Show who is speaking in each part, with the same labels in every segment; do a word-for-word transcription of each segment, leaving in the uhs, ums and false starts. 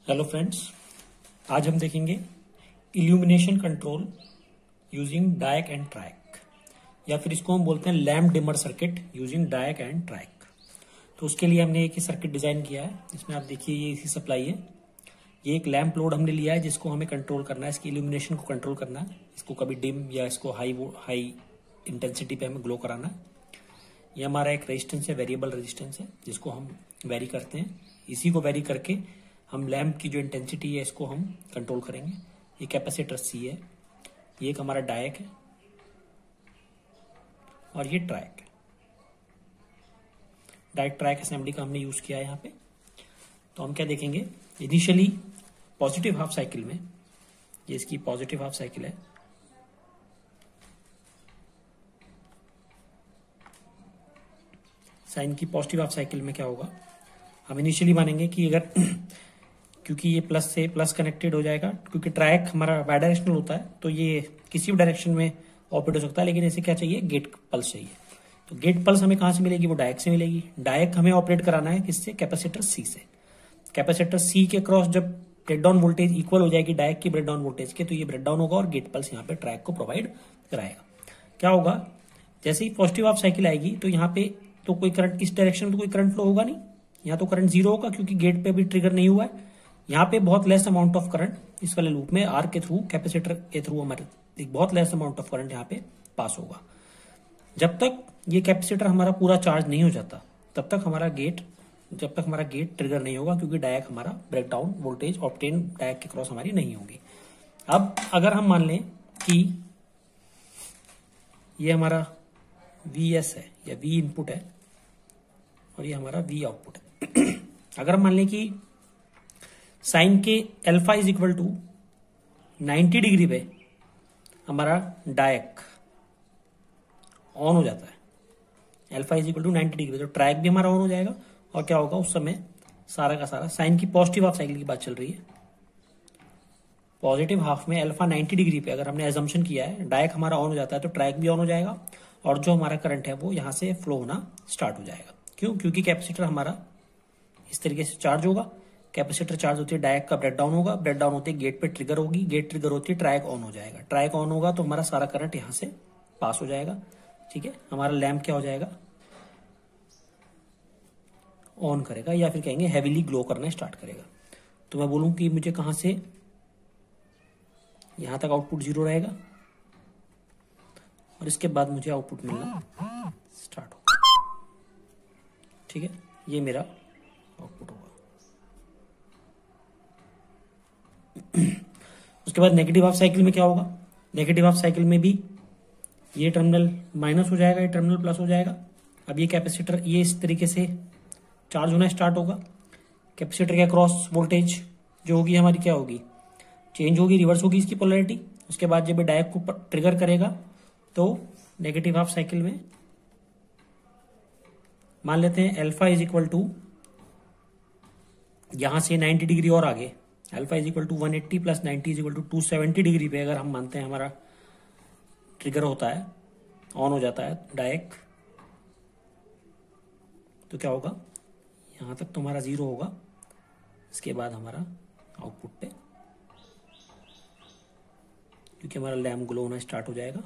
Speaker 1: Hello friends, आज हम देखेंगे illumination control using DIAC and TRIAC, या फिर इसको हम बोलते हैं lamp dimmer circuit using DIAC and TRIAC. तो उसके लिए हमने एक ही सर्किट डिजाइन किया है। इसमें आप देखिए ये इसी सप्लाई है। ये एक लैम्प लोड हमने लिया है जिसको हमें कंट्रोल करना है, इसकी इल्यूमिनेशन को कंट्रोल करना है। इसको कभी डिम या इसको हाई हाई इंटेंसिटी पे हमें ग्लो कराना है। ये हमारा एक रेजिस्टेंस है, वेरिएबल रेजिस्टेंस है, जिसको हम वेरी करते हैं। इसी को वेरी करके हम लैम्प की जो इंटेंसिटी है इसको हम कंट्रोल करेंगे। ये कैपेसिटर सी है, ये एक हमारा डायक है और ये ट्रैक है। डायक ट्रैक असेंबली का हमने यूज किया है यहाँ पे। तो हम क्या देखेंगे, इनिशियली पॉजिटिव हाफ साइकिल में, ये इसकी पॉजिटिव हाफ साइकिल है। साइन की पॉजिटिव हाफ साइकिल में क्या होगा, हम इनिशियली मानेंगे कि अगर क्योंकि ये प्लस से प्लस कनेक्टेड हो जाएगा, क्योंकि ट्रैक हमारा बाय डायरेक्शनल होता है तो ये किसी भी डायरेक्शन में ऑपरेट हो सकता है, लेकिन इसे क्या चाहिए, गेट पल्स चाहिए। तो गेट पल्स हमें कहां से मिलेगी, वो डायक से मिलेगी। डायक हमें ऑपरेट कराना है किससे, कैपेसिटर सी से। कैपेसिटर सी के क्रॉस जब ब्रेकडाउन वोल्टेज इक्वल हो जाएगी डायक की ब्रेकडाउन वोल्टेज के, तो ये ब्रेकडाउन होगा और गेट पल्स यहाँ पे ट्रैक को प्रोवाइड कराएगा। क्या होगा, जैसे ही पॉजिटिव हाफ साइकिल आएगी तो यहाँ पे तो कोई करंट इस डायरेक्शन में तो कोई करंट फ्लो होगा नहीं, यहाँ तो करंट जीरो होगा क्योंकि गेट पे भी ट्रिगर नहीं हुआ है। यहाँ पे बहुत लेस अमाउंट ऑफ करंट इस वाले लूप में आर के थ्रू, कैपेसिटर के थ्रू हमारे एक बहुत लेस अमाउंट ऑफ करंट यहाँ पे पास होगा। जब तक ये कैपेसिटर हमारा पूरा चार्ज नहीं हो जाता तब तक हमारा गेट जब तक हमारा गेट ट्रिगर नहीं होगा, क्योंकि डायक हमारा ब्रेकडाउन वोल्टेज ऑब्टेन डायक के क्रॉस हमारी नहीं होगी। अब अगर हम मान लें कि ये हमारा वी एस है या वी इनपुट है और ये हमारा वी आउटपुट है। अगर हम मान लें कि साइन के alpha is equal to ninety degree पे हमारा डायक ऑन हो जाता है, alpha is equal to ninety degree, तो ट्रैक भी हमारा ऑन हो जाएगा। और क्या होगा उस समय, सारा का सारा साइन की पॉजिटिव हाफ साइकिल की बात चल रही है। पॉजिटिव हाफ में अल्फा नाइन्टी डिग्री पे अगर हमने एजम्पशन किया है डायक हमारा ऑन हो जाता है, तो ट्रैक भी ऑन हो जाएगा और जो हमारा करंट है वो यहां से फ्लो होना स्टार्ट हो जाएगा। क्यों, क्योंकि कैपेसिटर हमारा इस तरीके से चार्ज होगा। कैपेसिटर चार्ज होती है, डायक का ब्रेकडाउन होगा, ब्रेकडाउन होते गेट पे ट्रिगर होगी, गेट ट्रिगर होती है, ट्रैक ऑन हो जाएगा। ट्रैक ऑन होगा तो हमारा सारा करंट यहां से पास हो जाएगा। ठीक है, हमारा लैंप क्या हो जाएगा, ऑन करेगा, या फिर कहेंगे हैवीली ग्लो करना स्टार्ट करेगा। तो मैं बोलूं कि मुझे कहां से यहां तक आउटपुट जीरो रहेगा और इसके बाद मुझे आउटपुट मिलना स्टार्ट होगा। ठीक है, ये मेरा आउटपुट होगा। उसके बाद नेगेटिव हाफ साइकिल में क्या होगा, नेगेटिव हाफ साइकिल में भी ये टर्मिनल माइनस हो जाएगा, ये टर्मिनल प्लस हो जाएगा। अब ये कैपेसिटर ये इस तरीके से चार्ज होना स्टार्ट होगा। कैपेसिटर के अक्रॉस वोल्टेज जो होगी हमारी क्या होगी, चेंज होगी, रिवर्स होगी इसकी पोलैरिटी। उसके बाद जब डायक को ट्रिगर करेगा तो नेगेटिव हाफ साइकिल में मान लेते हैं अल्फा इज इक्वल टू यहां से नाइन्टी डिग्री और आगे, alpha is equal to one eighty plus ninety is equal to two seventy degree पे अगर हम मानते हैं हमारा ट्रिगर होता है, ऑन हो जाता है डायक, तो क्या होगा, यहां तक तो हमारा जीरो होगा। इसके बाद हमारा आउटपुट पे क्योंकि हमारा लैम्प ग्लो होना स्टार्ट हो जाएगा।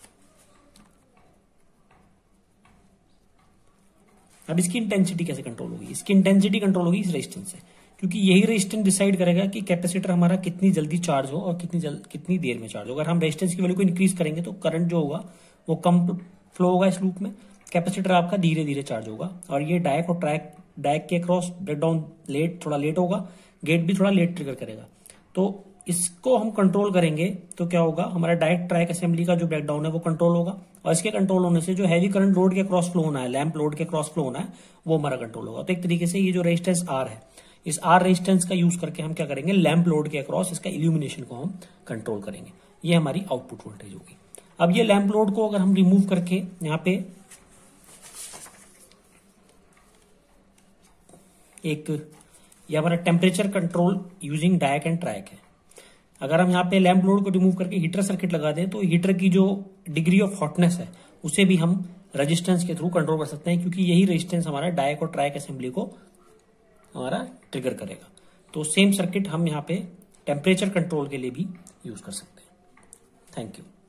Speaker 1: अब इसकी इंटेंसिटी कैसे कंट्रोल होगी, इसकी इंटेंसिटी कंट्रोल होगी इस रेजिस्टेंस से, क्योंकि यही रेजिस्टेंस डिसाइड करेगा कि कैपेसिटर हमारा कितनी जल्दी चार्ज हो और कितनी जल्द कितनी देर में चार्ज हो। अगर हम रेजिस्टेंस की वैल्यू को इंक्रीज करेंगे तो करंट जो होगा वो कम फ्लो होगा इस लूप में, कैपेसिटर आपका धीरे धीरे चार्ज होगा। और ये डायक और ट्रैक डायक के क्रॉस ब्रेकडाउन लेट थोड़ा लेट होगा, गेट भी थोड़ा लेट ट्रिगर करेगा। तो इसको हम कंट्रोल करेंगे तो क्या होगा, हमारा डायक ट्रैक असेंबली का जो ब्रेकडाउन है वो कंट्रोल होगा, और इसके कंट्रोल होने से जो हैवी करंट लोड के क्रॉस फ्लो होना है, लैंप लोड के क्रॉस फ्लो होना है, वो हमारा कंट्रोल होगा। तो एक तरीके से ये जो रेजिस्टेंस आर है, इस आर रेजिस्टेंस का यूज करके हम क्या करेंगे, लैंप लोड के अक्रॉस इसका इल्यूमिनेशन को हम कंट्रोल करेंगे। ये हमारी आउटपुट वोल्टेज होगी। अब ये लैंप लोड को अगर हम रिमूव करके यहाँ पे एक, ये हमारा temperature control using DIAC and TRIAC है। अगर हम यहाँ पे लैंप लोड को रिमूव करके हीटर सर्किट लगा दें तो हीटर की जो डिग्री ऑफ हॉटनेस है उसे भी हम रेजिस्टेंस के थ्रू कंट्रोल कर सकते हैं, क्योंकि यही रेजिस्टेंस हमारा डायक और ट्रैक असेंबली को हमारा ट्रिगर करेगा। तो सेम सर्किट हम यहाँ पे टेम्परेचर कंट्रोल के लिए भी यूज कर सकते हैं। Thank you.